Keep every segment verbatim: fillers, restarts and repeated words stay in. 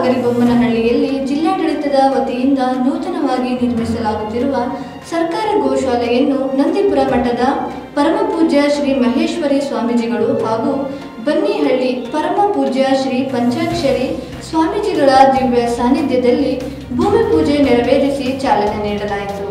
ಹಗರಿಬೊಮ್ಮನಹಳ್ಳಿಯಲ್ಲಿ ಜಿಲ್ಲಾಡಳಿತದ ವತಿಯಿಂದ ನೂತನವಾಗಿ ನಿರ್ಮಿಸಲಾಗುತ್ತಿರುವ ಸರ್ಕಾರಿ ಗೋಶಾಲೆಯನ್ನು ನಂದಿಪುರ ಮಠದ ಪರಮಪೂಜ್ಯ ಶ್ರೀ ಮಹೇಶ್ವರಿ ಸ್ವಾಮೀಜಿಗಳು ಹಾಗೂ ಬನ್ನಿಹಳ್ಳಿ ಪರಮಪೂಜ್ಯ ಶ್ರೀ ಪಂಚಾಕ್ಷರಿ ಸ್ವಾಮೀಜಿಗಳ ದಿವ್ಯ ಸಾನ್ನಿಧ್ಯದಲ್ಲಿ ಭೂಮಿ ಪೂಜೆ ನೆರವೇರಿಸಿ ಚಾಲನೆ ನೀಡಲಾಯಿತು.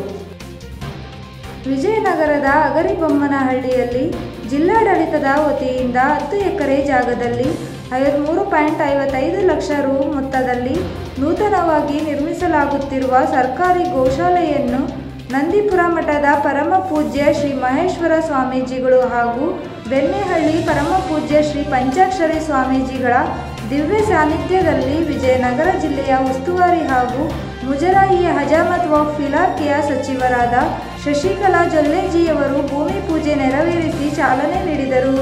ವಿಜಯನಗರದ ಹಗರಿಬೊಮ್ಮನಹಳ್ಳಿಯಲ್ಲಿ ಜಿಲ್ಲಾಡಳಿತದ ವತಿಯಿಂದ ಹತ್ತು ಎಕರೆ ಜಾಗದಲ್ಲಿ ಐವತ್ಮೂರು ಪಾಯಿಂಟ್ ಐವತ್ತೈದು ಲಕ್ಷ ರು ಮೊತ್ತದಲ್ಲಿ ನೂತನವಾಗಿ ನಿರ್ಮಿಸಲಾಗುತ್ತಿರುವ ಸರ್ಕಾರಿ ಗೋಶಾಲೆಯನ್ನು ನಂದಿಪುರ ಮಠದ ಪರಮಪೂಜ್ಯ ಶ್ರೀ ಮಹೇಶ್ವರ ಸ್ವಾಮೀಜಿಗಳು ಹಾಗೂ ಬೆನ್ನಿಹಳ್ಳಿ ಪರಮಪೂಜ್ಯ ಶ್ರೀ ಪಂಚಾಕ್ಷರಿ ಸ್ವಾಮೀಜಿಗಳ ದಿವ್ಯ ಸಾನ್ನಿಧ್ಯದಲ್ಲಿ ವಿಜಯನಗರ ಜಿಲ್ಲೆಯ ಉಸ್ತುವಾರಿ ಹಾಗೂ ಮುಜರಾಯಿ ಹಜಾಮತ್ ವಕ್ಫ್ ಇಲಾಖೆಯ ಸಚಿವರಾದ ಶಶಿಕಲಾ ಜೊಲ್ಲೆಜಿಯವರು ಭೂಮಿ ಪೂಜೆ ನೆರವೇರಿಸಿ ಚಾಲನೆ ನೀಡಿದರು.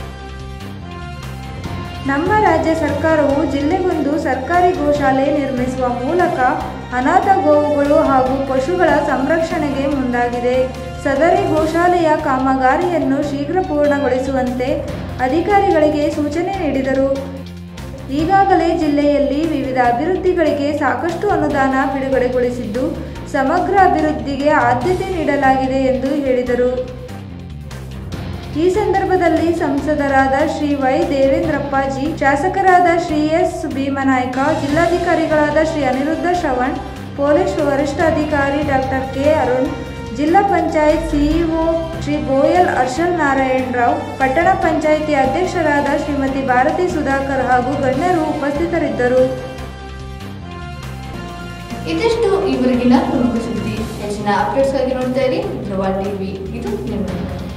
ನಮ್ಮ ರಾಜ್ಯ ಸರ್ಕಾರವು ಜಿಲ್ಲೆಗೊಂದು ಸರ್ಕಾರಿ ಗೋಶಾಲೆ ನಿರ್ಮಿಸುವ ಮೂಲಕ ಅನಾಥ ಗೋವುಗಳು ಹಾಗೂ ಪಶುಗಳ ಸಂರಕ್ಷಣೆಗೆ ಮುಂದಾಗಿದೆ. ಸದರಿ ಗೋಶಾಲೆಯ ಕಾಮಗಾರಿಯನ್ನು ಶೀಘ್ರ ಪೂರ್ಣಗೊಳಿಸುವಂತೆ ಅಧಿಕಾರಿಗಳಿಗೆ ಸೂಚನೆ ನೀಡಿದರು. ಈಗಾಗಲೇ ಜಿಲ್ಲೆಯಲ್ಲಿ ವಿವಿಧ ಅಭಿವೃದ್ಧಿಗಳಿಗೆ ಸಾಕಷ್ಟು ಅನುದಾನ ಬಿಡುಗಡೆಗೊಳಿಸಿದ್ದು ಸಮಗ್ರ ಅಭಿವೃದ್ಧಿಗೆ ಆದ್ಯತೆ ನೀಡಲಾಗಿದೆ ಎಂದು ಹೇಳಿದರು. ಈ ಸಂದರ್ಭದಲ್ಲಿ ಸಂಸದರಾದ ಶ್ರೀ ವೈ ದೇವೇಂದ್ರಪ್ಪಾಜಿ, ಶಾಸಕರಾದ ಶ್ರೀ ಎಸ್ ಭೀಮನಾಯ್ಕ, ಜಿಲ್ಲಾಧಿಕಾರಿಗಳಾದ ಶ್ರೀ ಅನಿರುದ್ಧ ಶ್ರವಣ್, ಪೊಲೀಸ್ ವರಿಷ್ಠಾಧಿಕಾರಿ ಡಾಕ್ಟರ್ ಕೆ ಅರುಣ್, ಜಿಲ್ಲಾ ಪಂಚಾಯತ್ ಸಿಇಒ ಶ್ರೀ ಗೋಯಲ್ ಹರ್ಷಲ್ ನಾರಾಯಣ್ ರಾವ್, ಪಟ್ಟಣ ಪಂಚಾಯಿತಿ ಅಧ್ಯಕ್ಷರಾದ ಶ್ರೀಮತಿ ಭಾರತಿ ಸುಧಾಕರ್ ಹಾಗೂ ಗಣ್ಯರು ಉಪಸ್ಥಿತರಿದ್ದರು. ಇದಿಷ್ಟು ಈವರೆಗಿನ ಪ್ರಮುಖ ಸುದ್ದಿ. ಹೆಚ್ಚಿನ ಅಪ್ಡೇಟ್ಸ್ಗಾಗಿ ನೋಡ್ತಾ ಇರಿ ಧ್ರುವ ಟಿವಿ. ಇದು ನಿಮ್ಮ